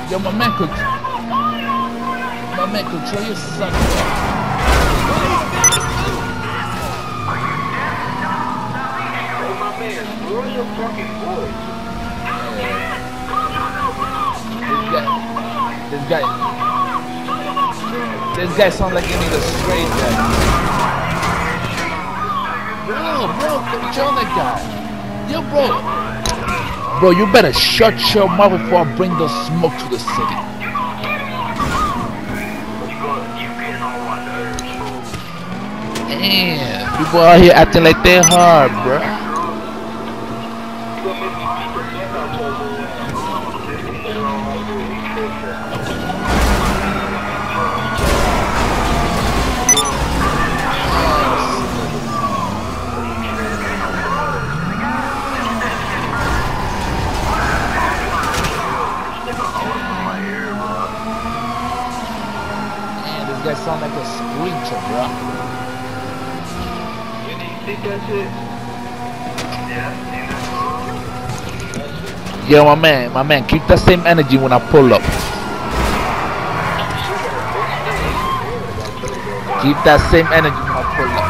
Yo, my man, control your son. Lower your fucking voice. This guy sounds like he needs a straight guy. Bro, control that guy. Yo, bro, you better shut your mouth before I bring the smoke to the city. Damn, people out here acting like they're hard, bro. That sound like a screecher, bro. Yo, my man, keep that same energy when I pull up. Keep that same energy when I pull up.